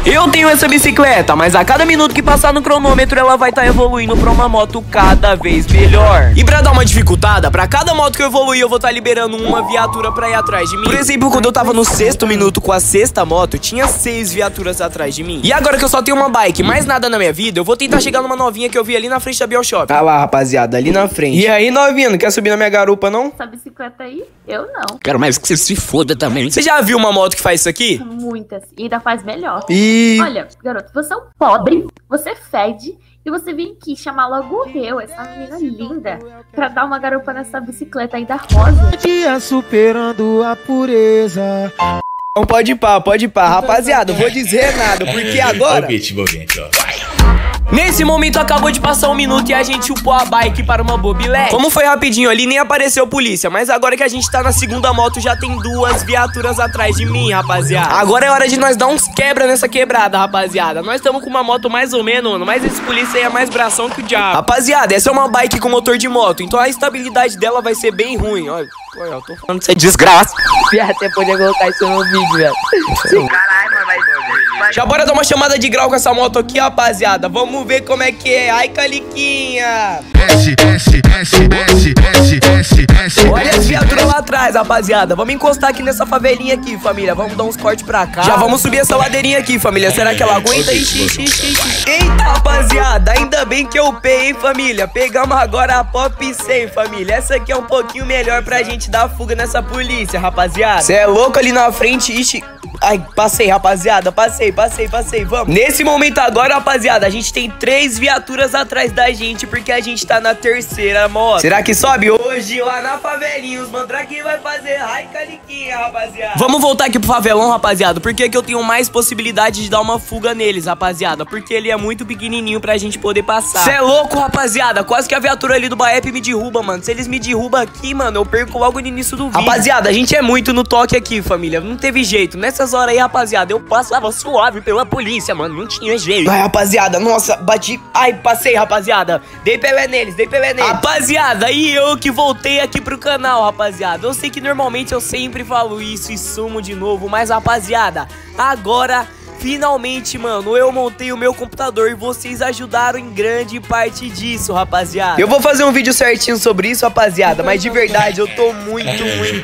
Eu tenho essa bicicleta, mas a cada minuto que passar no cronômetro ela vai estar evoluindo pra uma moto cada vez melhor. E pra dar uma dificultada, pra cada moto que eu evoluir eu vou estar liberando uma viatura pra ir atrás de mim. Por exemplo, quando eu tava no 6º minuto com a 6ª moto, tinha 6 viaturas atrás de mim. E agora que eu só tenho uma bike, mais nada na minha vida, eu vou tentar chegar numa novinha que eu vi ali na frente da Bioshock. Tá lá, rapaziada, ali na frente. E aí, novinha, não quer subir na minha garupa, não? Essa bicicleta aí, eu não. Quero mais que você se foda também. Você já viu uma moto que faz isso aqui? Muitas. E ainda faz melhor. Olha, garoto, você é um pobre, você fede e você vem aqui chamar logo eu, essa menina linda, pra dar uma garupa nessa bicicleta aí da rosa. Dia superando a pureza. Então pode ir pá, rapaziada, eu vou dizer nada, porque agora... Nesse momento acabou de passar 1 minuto e a gente upou a bike para uma bobilete. Como foi rapidinho ali, nem apareceu polícia. Mas agora que a gente tá na 2ª moto, já tem 2 viaturas atrás de mim, rapaziada. Agora é hora de nós dar uns quebra nessa quebrada, rapaziada. Nós estamos com uma moto mais ou menos, mano, mas esse polícia aí é mais bração que o diabo. Rapaziada, essa é uma bike com motor de moto, então a estabilidade dela vai ser bem ruim. Olha, eu tô falando isso é desgraça. Você podia colocar isso no vídeo, velho. Caralho, mano, vai. Já bora dar uma chamada de grau com essa moto aqui, rapaziada. Vamos ver como é que é. Ai, Caliquinha. Olha as viaturas lá atrás, rapaziada. Vamos encostar aqui nessa favelinha aqui, família. Vamos dar uns cortes pra cá. Já vamos subir essa ladeirinha aqui, família. Será que ela aguenta? Eita, rapaziada. Ainda bem que eu upei, hein, família. Pegamos agora a Pop 100, família. Essa aqui é um pouquinho melhor pra gente dar fuga nessa polícia, rapaziada. Cê é louco ali na frente, ixi. Ai, passei, rapaziada, passei, vamos. Nesse momento agora, rapaziada, a gente tem 3 viaturas atrás da gente, porque a gente tá na 3ª moto. Será que sobe? Hoje lá na favelinha, os mandrake vai fazer ai, Caliquinha, rapaziada. Vamos voltar aqui pro favelão, rapaziada, porque que eu tenho mais possibilidade de dar uma fuga neles, rapaziada, porque ele é muito pequenininho pra gente poder passar. Cê é louco, rapaziada, quase que a viatura ali do Baep me derruba, mano. Se eles me derrubam aqui, mano, eu perco logo no início do vídeo. Rapaziada, a gente é muito no toque aqui, família, não teve jeito. Nessas horas aí, rapaziada, eu passava suave pela polícia, mano, não tinha jeito. Ai, rapaziada, nossa, bati. Ai, passei, rapaziada. Dei pelé neles. Rapaziada, e eu que voltei aqui pro canal, rapaziada. Eu sei que normalmente eu sempre falo isso e sumo de novo, mas, rapaziada, agora... Finalmente, mano, eu montei o meu computador e vocês ajudaram em grande parte disso, rapaziada. Eu vou fazer um vídeo certinho sobre isso, rapaziada, mas de verdade eu tô muito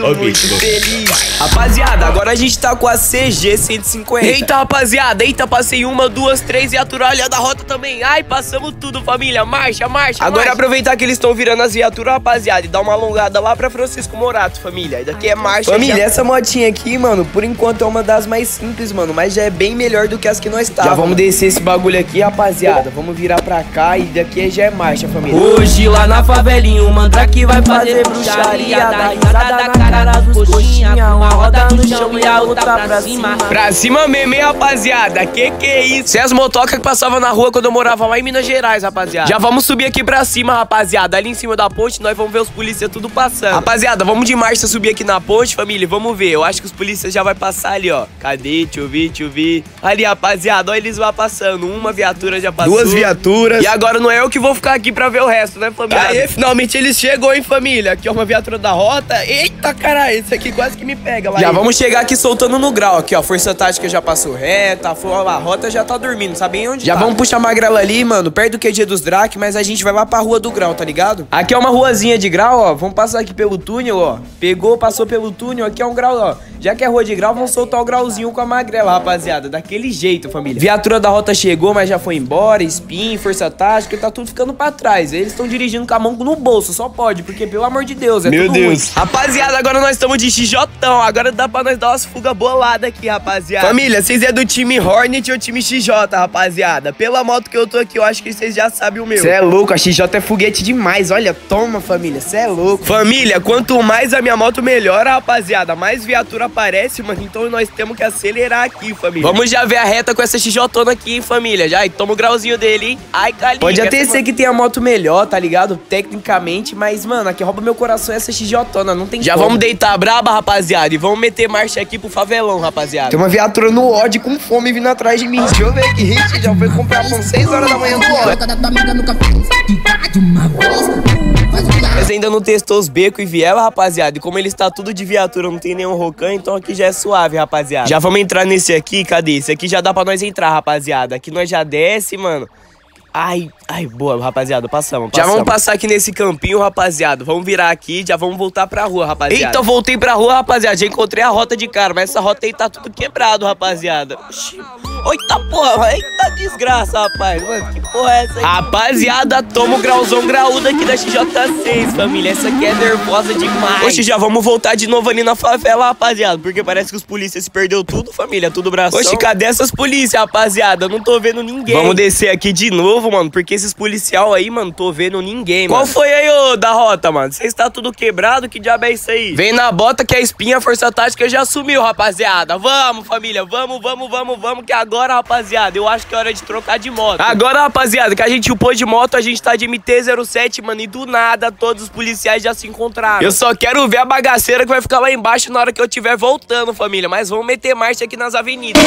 feliz. Rapaziada, agora a gente tá com a CG 150. Eita, rapaziada, eita, passei 1, 2, 3 viaturas, olha da rota também. Ai, passamos tudo, família, marcha. Agora aproveitar que eles estão virando as viaturas, rapaziada, e dar uma alongada lá pra Francisco Morato, família. E daqui é marcha. Família, essa motinha aqui, mano, por enquanto é uma das mais simples, mano, mas já é bem melhor do que as que nós estávamos. Já vamos descer esse bagulho aqui, rapaziada. Vamos virar pra cá e daqui já é marcha, família. Hoje lá na favelinha o mandrake vai fazer bruxaria, dar risada na cara dos coxinha, uma roda no chão e a outra pra cima. Pra cima mesmo, hein, rapaziada? Que é isso? Isso é as motocas que passavam na rua quando eu morava lá em Minas Gerais, rapaziada. Já vamos subir aqui pra cima, rapaziada. Ali em cima da ponte nós vamos ver os polícias tudo passando. Rapaziada, vamos de marcha subir aqui na ponte, família. Vamos ver. Eu acho que os polícias já vai passar ali, ó. Cadê? Deixa eu ver. Ali, rapaziada, olha eles vão passando. Uma viatura já passou. 2 viaturas. E agora não é eu que vou ficar aqui pra ver o resto, né, família? Aê, finalmente eles chegou, hein, família? Aqui é uma viatura da rota. Eita, caralho, esse aqui quase que me pega lá. Já vamos chegar aqui soltando no grau. Aqui, ó, força tática já passou reta. A rota já tá dormindo, sabe bem onde já tá. Vamos puxar a magrela ali, mano, perto do QG dos Drake, mas a gente vai lá pra rua do grau, tá ligado? Aqui é uma ruazinha de grau, ó. Vamos passar aqui pelo túnel, ó. Pegou, passou pelo túnel. Aqui é um grau, ó. Já que é rua de grau, vamos soltar o grauzinho com a magrela, rapaziada. Daquele jeito, família. Viatura da rota chegou, mas já foi embora. Spin, força tática, tá tudo ficando pra trás. Eles estão dirigindo com a mão no bolso, só pode, porque pelo amor de Deus, é tudo ruim. Rapaziada, agora nós estamos de XJão. Agora dá pra nós dar umas fugas boladas aqui, rapaziada. Família, vocês é do time Hornet ou time XJ, rapaziada? Pela moto que eu tô aqui, eu acho que vocês já sabem o meu. Cê é louco, a XJ é foguete demais. Olha, toma, família, cê é louco. Família, quanto mais a minha moto melhora, rapaziada, mais viatura aparece, mano. Então nós temos que acelerar aqui, família. Vamos já ver a reta com essa XJona aqui, hein, família. Já, e toma o grauzinho dele, hein. Ai, Calica. Pode até ser que tenha a moto melhor, tá ligado? Tecnicamente, mas, mano, a que rouba meu coração é essa XJona, não tem já como. Vamos deitar braba, rapaziada, e vamos meter marcha aqui pro favelão, rapaziada. Tem uma viatura no ódio com fome vindo atrás de mim. Deixa eu ver aqui, gente, já foi comprar pão 6 horas da manhã do ódio. Mas ainda não testou os becos e viela, rapaziada. E como ele está tudo de viatura, não tem nenhum rocan, então aqui já é suave, rapaziada. Já vamos entrar nesse aqui, cadê? polícia. Aqui já dá pra nós entrar, rapaziada. Aqui nós já desce, mano. Ai, boa, rapaziada, passamos. Já vamos passar aqui nesse campinho, rapaziada. Vamos virar aqui, já vamos voltar pra rua, rapaziada. Eita, voltei pra rua, rapaziada. Já encontrei a rota de cara, mas essa rota aí tá tudo quebrado, rapaziada. Eita porra, eita desgraça, rapaz. Mano, que porra é essa aí? Rapaziada, toma o grauzão graúdo aqui da XJ6, família. Essa aqui é nervosa demais. Oxe, já vamos voltar de novo ali na favela, rapaziada. Porque parece que os polícias se perdeu tudo, família. Tudo bração. Oxe, cadê essas polícias, rapaziada? Eu não tô vendo ninguém. Vamos descer aqui de novo, mano. Porque esses policial aí, mano, tô vendo ninguém, mano. Qual foi aí, ô, da rota, mano? Você está tudo quebrado? Que diabo é isso aí? Vem na bota que a espinha, a força tática já sumiu, rapaziada. Vamos, família. Vamos. Que agora, rapaziada, eu acho que é hora de trocar de moto. Agora, rapaziada, que a gente upou de moto, a gente tá de MT-07, mano. E do nada, todos os policiais já se encontraram. Eu só quero ver a bagaceira que vai ficar lá embaixo na hora que eu estiver voltando, família. Mas vamos meter marcha aqui nas avenidas.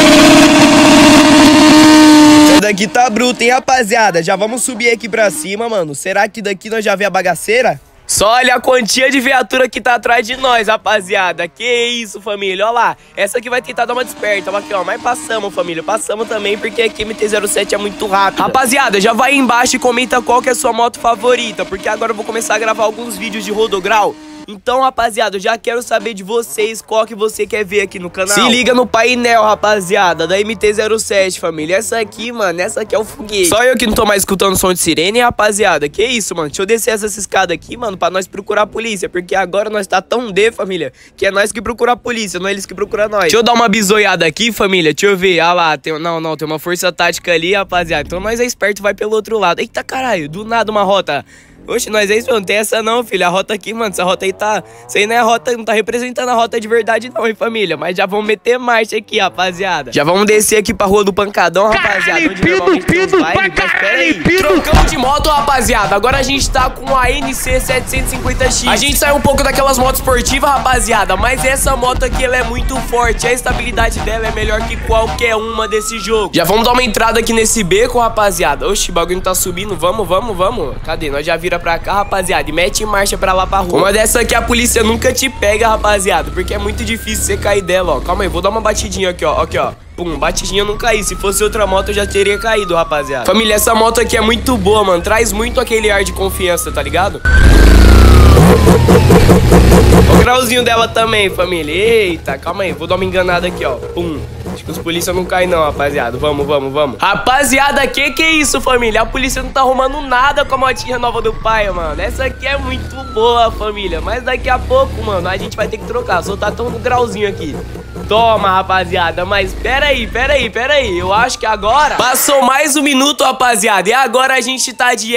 Essa daqui tá bruta, hein, rapaziada? Já vamos subir aqui pra cima, mano. Será que daqui nós já vê a bagaceira? Só olha a quantia de viatura que tá atrás de nós, rapaziada. Que isso, família, ó lá. Essa aqui vai tentar dar uma desperta, aqui, ó. Mas passamos, família, passamos também, porque aqui MT-07 é muito rápido. Rapaziada, já vai aí embaixo e comenta qual que é a sua moto favorita, porque agora eu vou começar a gravar alguns vídeos de rodograu. Então, rapaziada, eu já quero saber de vocês qual que você quer ver aqui no canal. Se liga no painel, rapaziada, da MT-07, família. Essa aqui, mano, essa aqui é o foguete. Só eu que não tô mais escutando som de sirene, rapaziada. Que isso, mano? Deixa eu descer essa escada aqui, mano, pra nós procurar a polícia. Porque agora nós tá tão D, família, que é nós que procura a polícia, não é eles que procuram nós. Deixa eu dar uma bisoiada aqui, família. Deixa eu ver. Ah lá, tem uma força tática ali, rapaziada. Então nós é esperto, vai pelo outro lado. Eita, caralho, do nada uma rota. Oxe, nós é isso, não tem essa não, filho. A rota aqui, mano, essa rota aí tá... Isso aí não é a rota, não tá representando a rota de verdade não, hein, família. Mas já vamos meter marcha aqui, rapaziada. Já vamos descer aqui pra rua do Pancadão, rapaziada. Onde normalmente tem os bailes, mas pera aí. Trocamos de moto, rapaziada. Agora a gente tá com a NC 750X. A gente saiu um pouco daquelas motos esportivas, rapaziada. Mas essa moto aqui, ela é muito forte. A estabilidade dela é melhor que qualquer uma desse jogo. Já vamos dar uma entrada aqui nesse beco, rapaziada. Oxe, o bagulho tá subindo. Vamos. Cadê? Nós já vira pra cá, rapaziada, e mete em marcha pra lá pra rua. Uma dessa aqui a polícia nunca te pega, rapaziada, porque é muito difícil você cair dela, ó. Calma aí, vou dar uma batidinha aqui, ó. Aqui, ó. Pum, batidinha eu não caí. Se fosse outra moto eu já teria caído, rapaziada. Família, essa moto aqui é muito boa, mano. Traz muito aquele ar de confiança, tá ligado? O grauzinho dela também, família. Eita, calma aí, vou dar uma enganada aqui, ó. Pum. Acho que os polícia não caem não, rapaziada. Vamos. Rapaziada, que é isso, família? A polícia não tá arrumando nada com a motinha nova do pai, mano. Essa aqui é muito boa, família. Mas daqui a pouco, mano, a gente vai ter que trocar. Soltar tão no grauzinho aqui. Toma, rapaziada, mas pera aí. Eu acho que agora passou mais um minuto, rapaziada. E agora a gente tá de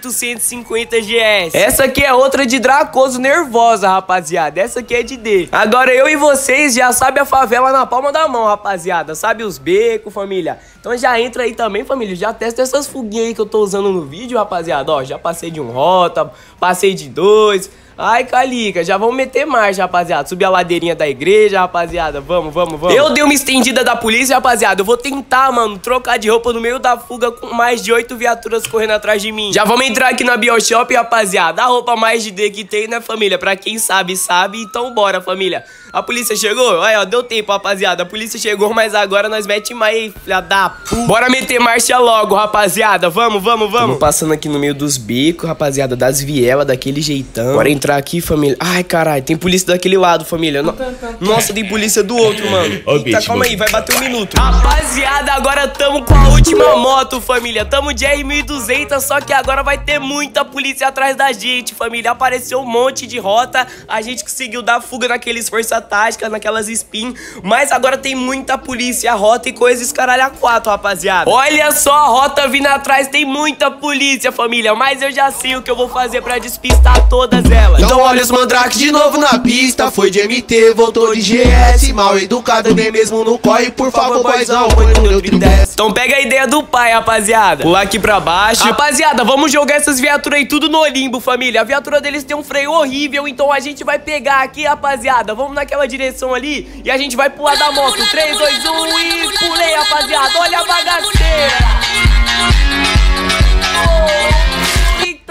F850 GS. Essa aqui é outra de Dracoso nervosa, rapaziada. Essa aqui é de D. Agora eu e vocês já sabem a favela na palma da mão, rapaziada. Sabe os becos, família. Então já entra aí também, família. Já testa essas fuguinhas aí que eu tô usando no vídeo, rapaziada. Ó, já passei de um rota, passei de 2. Ai, calica, já vamos meter marcha, rapaziada. Subir a ladeirinha da igreja, rapaziada. Vamos. Eu dei uma estendida da polícia, rapaziada. Eu vou tentar, mano, trocar de roupa no meio da fuga com mais de 8 viaturas correndo atrás de mim. Já vamos entrar aqui na Bioshop, rapaziada. A roupa mais de D que tem, né, família? Pra quem sabe, sabe. Então bora, família. A polícia chegou? Aí, ó, deu tempo, rapaziada. A polícia chegou, mas agora nós mete mais, filha da puta. Bora meter marcha logo, rapaziada. Vamos. Tamo passando aqui no meio dos becos, rapaziada, das vielas, daquele jeitão. Bora entrar aqui, família. Ai, caralho, tem polícia daquele lado, família. Nossa, tem polícia do outro, mano. Eita, calma aí, vai bater um minuto. Rapaziada, agora tamo com a última moto, família. Tamo de R1200, só que agora vai ter muita polícia atrás da gente, família. Apareceu um monte de rota. A gente conseguiu dar fuga naqueles força tática, naquelas spin, mas agora tem muita polícia, rota e coisas caralho a 4, rapaziada. Olha só a rota vindo atrás, tem muita polícia, família, mas eu já sei o que eu vou fazer pra despistar todas elas. Então olha os mandrakes de novo na pista, foi de MT, voltou de GS, mal educado nem mesmo no corre, por favor, boizão, põe no neutro e desce. Então pega a ideia do pai, rapaziada. Pular aqui pra baixo. Rapaziada, vamos jogar essas viaturas aí tudo no Olimbo, família. A viatura deles tem um freio horrível, então a gente vai pegar aqui, rapaziada. Vamos naquela direção ali e a gente vai pular da moto. 3, 2, 1 e pulei, rapaziada. Olha a bagaceira. Eita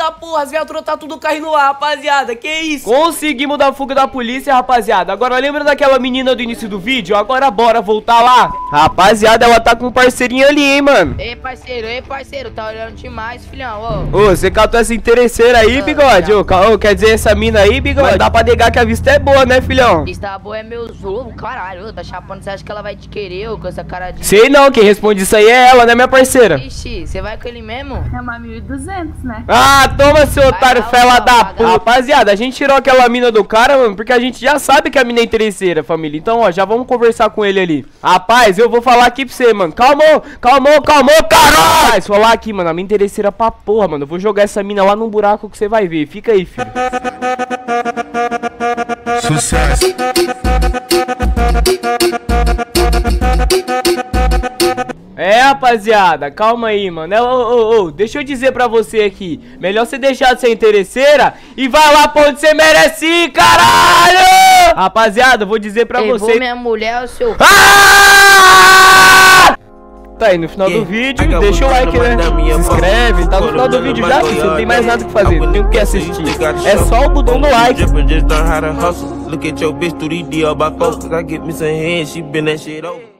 Eita porra, as viaturas tá tudo caindo lá, rapaziada. Que isso? Conseguimos dar fuga da polícia, rapaziada. Agora lembra daquela menina do início do vídeo? Agora bora voltar lá. Rapaziada, ela tá com um parceirinho ali, hein, mano. Ei, parceiro, tá olhando demais, filhão, Ô, você catou essa interesseira aí, bigode? Ô, quer dizer essa mina aí, bigode? Mas dá pra negar que a vista é boa, né, filhão? Vista boa é meus ovos, caralho. Tá chapando, você acha que ela vai te querer, ô, com essa cara de... Sei não, quem responde isso aí é ela, né, minha parceira? Ixi, você vai com ele mesmo? É uma 1.200, né? Ah, toma, seu otário, lá, fela vai da lá. puta. Rapaziada, a gente tirou aquela mina do cara, mano, porque a gente já sabe que a mina é interesseira, família. Então, ó, já vamos conversar com ele ali. Rapaz, eu vou falar aqui pra você, mano. Calmou, caralho! Vai falar aqui, mano, a mina é interesseira pra porra, mano. Eu vou jogar essa mina lá num buraco que você vai ver. Fica aí, filho. Sucesso. É, rapaziada, calma aí, mano. Deixa eu dizer pra você aqui. Melhor você deixar de ser interesseira e vai lá pra onde você merece ir, caralho! Rapaziada, eu vou dizer pra você. Minha mulher, o seu... Ah! Tá aí no final do vídeo, deixa o like, né? Se inscreve, tá no final do vídeo já, você não tem mais nada que fazer, não tem o que assistir. É só o botão do like. Look at your bitch through these DL by folks, I get me some hands, she been that shit over.